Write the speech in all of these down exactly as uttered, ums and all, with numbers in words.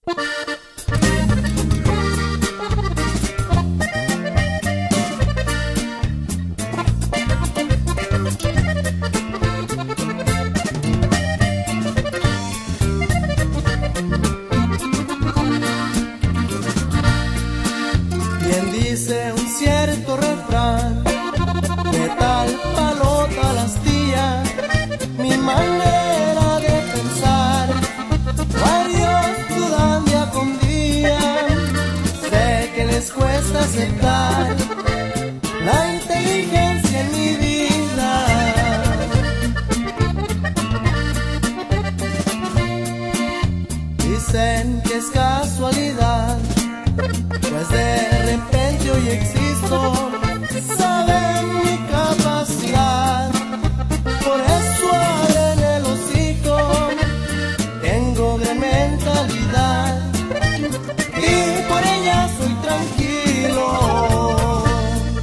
Bien dice un cierto refrán, de tal palota la astilla, mi manera de pensar. Varios dudan día con día, sé que les cuesta aceptar la inteligencia en mi vida. Dicen que es casualidad, pues de repente hoy existo, saben mi capacidad, por eso abren el hocico, tengo gran mentalidad y por ella soy tranquilo.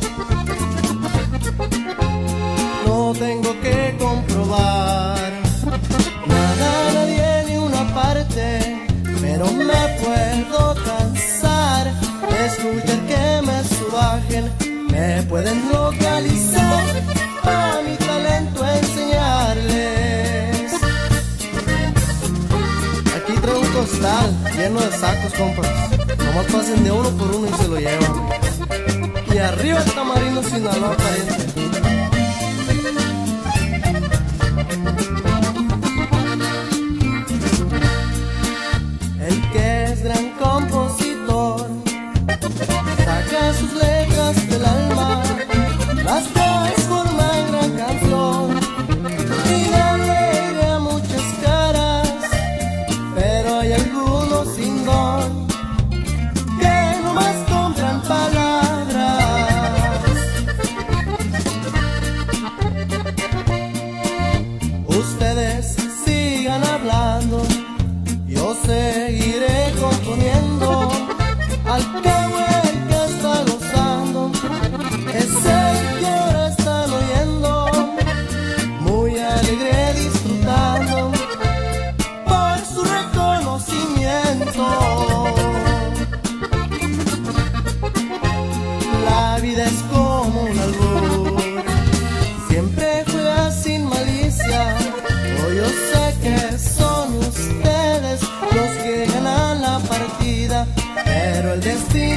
No tengo que comprobar nada, nadie ni una parte, pero me puedo cansar de escuchar que me subajen. Me pueden localizar, a mi talento enseñarles. Aquí traigo un costal lleno de sacos, compas. Nomás pasen de uno por uno y se lo llevan. Y arriba el Tamarindo, Sinaloa, pariente. El que es gran compositor saca sus letras del alma, las transforma en gran canción y da alegría a muchas caras, pero hay algunos sin don que nomás compran palabras. Ustedes sigan hablando, yo seguiré componiendo. Al cabo el que está gozando es el que ahora están oyendo, muy alegre disfrutando por su reconocimiento. La vida es como un albur, siempre juega sin malicia. Oh, yo sé que son ustedes los que ganan la partida, pero el destino